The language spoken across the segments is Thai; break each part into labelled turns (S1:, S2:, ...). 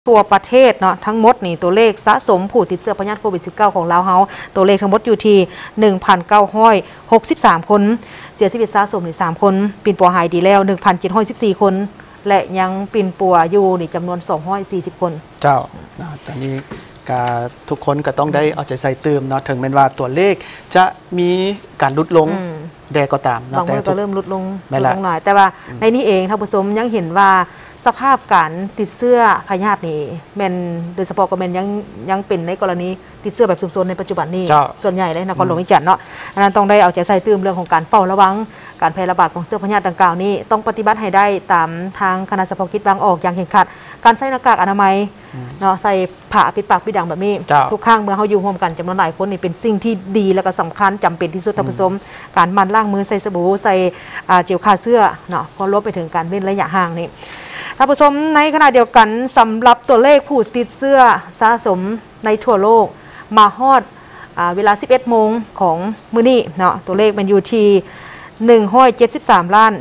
S1: ทั่วประเทศเนาะทั้งหมดนี่ตัวเลขสะสมผู้ติดเชื้อพยาธิโควิด -19 ของเราเฮาตัวเลขทั้งหมดอยู่ที่ 1,963 คนเสียชีวิตสะสมนี่3คนปิ่นปัวหายดีแล้ว 1,714 คนและยังปิ่นปัวอยู่นี่จำนวน240 คน
S2: เจ้าตอนนี้ทุกคนก็ต้องได้เอาใจใส่เติมเนาะถึงแม้ว่าตัวเลขจะมีการลดลงแดก็ตาม
S1: บางคนก็เริ่มลดลงหน่อยแต่ว่าในนี้เองท่านผู้ชมยังเห็นว่าสภาพการติดเชื้อพยาธินี่แมนโดยเฉพาะก็แมนยังเป็นในกรณีติดเชื้อแบบซุมซนในปัจจุบันนี้ส่วนใหญ่เลยนครหลวงวิจันทร์เนาะอันนั้นต้องได้เอาใจใส่เติมเรื่องของการเฝ้าระวังการแพร่ระบาดของเชื้อพยาธิดังกล่าวนี้ต้องปฏิบัติให้ได้ตามทางคณะเฉพาะกิจบางออกอย่างเห็นขาดการใส่หน้ากากอนามัยเนาะใส่ผ้าปิดปากปิดดังแบบนี้ทุกครั้งเมื่อเขาอยู่ร่วมกันจำนวนหลายคนนี่เป็นสิ่งที่ดีและก็สำคัญจำเป็นที่สุดท่านผู้ชมการหมั่นล้างมือใส่สบู่ใส่เจลฆ่าเชื้อเนาะพอลดไปถึงการเว้นระยะห่างนี่ท่านผู้ชมในขณะเดียวกันสำหรับตัวเลขผู้ติดเชื้อสะสมในทั่วโลกมาฮอดเวลา 11 โมงของมื้อนี้เนาะตัวเลขมันอยู่ที่173ล้าน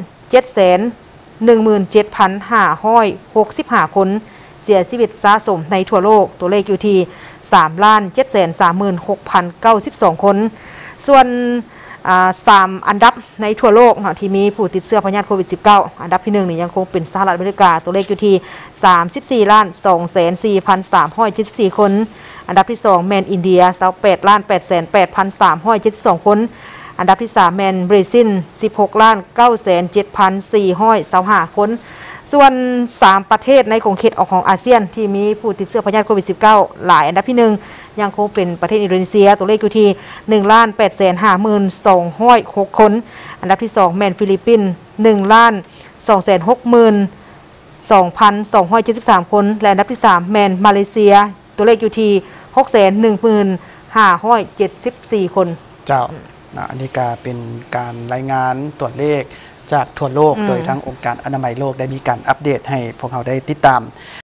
S1: 717,565 คนเสียชีวิตสะสมในทั่วโลกตัวเลขอยู่ที่3,736,092 คนส่วน3อันดับในทั่วโลกที่มีผู้ติดเชื้อพยาธิโควิด -19 อันดับที่1นี่ยังคงเป็นสหรัฐอเมริกาตัวเลขอยู่ที่34,204,374 คนอันดับที่2แมนอินเดีย28,808,372 คนอันดับที่3แมนบราซิล16,907,425 คนส่วน3ประเทศในของเขตออกของอาเซียนที่มีผู้ติดเชื้อพยาธิโควิด -19 หลายอันดับที่1ยังคงเป็นประเทศอินโดนีเซียตัวเลขอยู่ที่1,852,606 คนอันดับที่2แมนฟิลิปปินส์1,260,273 คนและอันดับที่3แมนมาเลเซียตัวเลขอยู่ที่611,574 คน
S2: เจ้าอันนี้ก็เป็นการรายงานตัวเลขจากทั่วโลกโดยทั้งองค์การอนามัยโลกได้มีการอัปเดตให้พวกเราได้ติดตาม